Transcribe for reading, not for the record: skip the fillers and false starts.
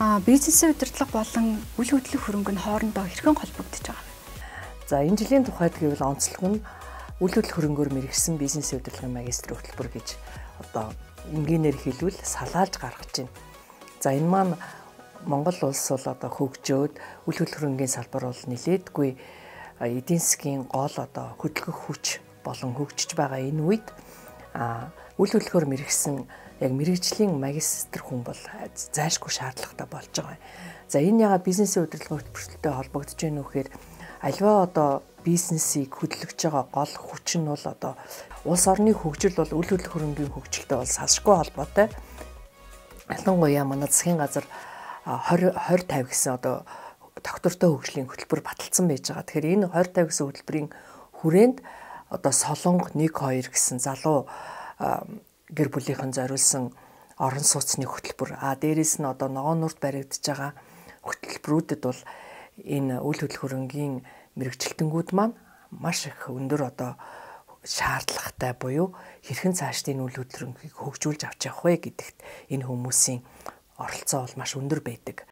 Бизнесийн удирдлага болон үйл хөдлөх хөрөнгө нь хоорондоо хэрхэн холбогдож байгаа вэ? За энэ жилийн тухайд гэвэл онцлог нь үйл хөдлөх хөрөнгөөр мэргэсэн бизнесийн удирдлагын магистр хөтөлбөр гэж одоо энгийнээр хэлбэл салгаалж гаргаж байна. За энэ маань Монгол улс бол одоо хөгжөөд үйл хөдлөх хөрөнгөний салбар бол нэлээдгүй эдийн засгийн гол одоо хөдөлгөх хүч болон хөгжиж байгаа энэ үед үйл хөдлөхөөр мэргэсэн яг мэргэжлийн магистр хүн бол зайлшгүй шаардлагатай болж байгаа юм. За энэ ягаад бизнесийн удирдлагын хөтөлбөртэй холбогдож байна вэ гэхээр альва одоо бизнесийг хөдөлгөж байгаа гол хүч нь бол одоо улс орны хөгжил бол үйл хөдлөх хөрөнгөний хөгжилтэй бол салшгүй холбоотой. Ялангуяа манай засгийн газар 2050 гэсэн одоо доктортой хөгжлийн хөтөлбөр баталсан байж байгаа. Тэгэхээр энэ 2050 гэсэн хөтөлбөрийн хүрээнд одоо Солонго 1 2 гэсэн залуу гэр бүлийнхэн зориулсан орон сууцны хөтөлбөр. Дээрээс нь одоо ногоон нурд баригдаж байгаа хөтөлбөрүүдэд бол энэ үйл хөдлөх хөрөнгийн мэрэгчлэлтэнгүүд маань маш их өндөр одоо шаардлагатай буюу хэрхэн цаашдын үйл хөдлөнгийг хөгжүүлж авч явах вэ гэдэгт энэ хүмүүсийн оролцоо бол маш өндөр байдаг.